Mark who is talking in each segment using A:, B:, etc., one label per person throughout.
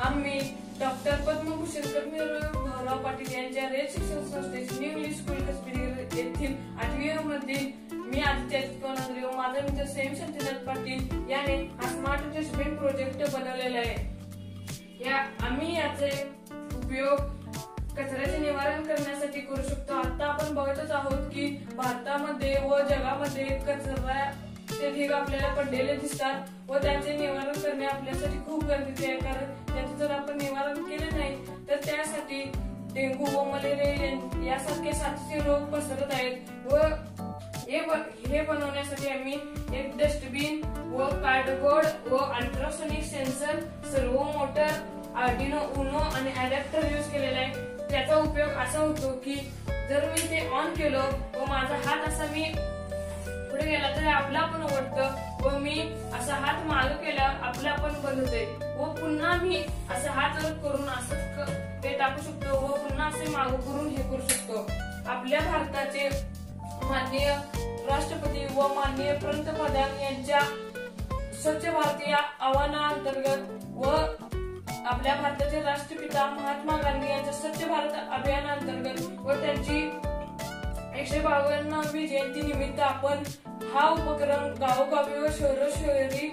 A: आम्ही डॉक्टर पद्मभूषण कर्मवीरराव पाटील यांच्या रयत शिक्षण संस्थेची न्यू इंग्लिश स्कूल कस्बेरी येथील 8वी मधील मी आदित्य कोणाद्री व माझा मित्र सेम शांतीनाथ पाटील याने हा स्मार्ट डस्टबिन प्रोजेक्ट बनवलेला आहे। आम्ही याचे उपयोग कचऱ्याचे निवारण करण्यासाठी करू शकतो। आता आपण बघतच आहोत की भारतामध्ये व जगामध्ये कचऱ्याचे ढीग आपल्याला पडलेले दिसतात व त्याचे निवारण करणे आपल्यासाठी खूप गरजेचे आहे, कारण त्याचे जर आपण निवारण केले नाही तर त्यासाठी डेंग्यू व मलेरिया यासारखे साथीचे रोग पसरत आहेत। व हे बनवण्यासाठी आम्ही एक डस्टबिन व कार्डबोर्ड व ultrasonic sensor, servo motor, Arduino Uno आणि अडॅप्टर यूज केलेला आहे। त्याचा उपयोग असा होतो की जर मी ते ऑन केलं व माझा हात असा मी पुढे गेला तर आपला पण उघडतं व मी असा हात मागे केला आपला पण बंद होते व पुन्हा मी असा हात वर करून असं ते टाकू शकतो व पुन्हा असे मागे करून हे करू शकतो। आपल्या भारताचे माननीय राष्ट्रपती व माननीय पंतप्रधान यांच्या स्वच्छ भारत या आव्हानाअंतर्गत व आपल्या भारताचे राष्ट्रपिता महात्मा गांधी यांच्या स्वच्छ भारत अभियानाअंतर्गत व त्यांची 152वी जयंती निमित्त आपण हा उपक्रम गावोगावी व शहरोशहरी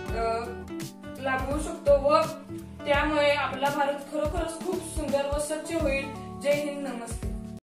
A: लागवू शकतो व त्यामुळे आपला भारत खरोखरच खूप सुंदर व स्वच्छ होईल। जय हिंद, नमस्ते।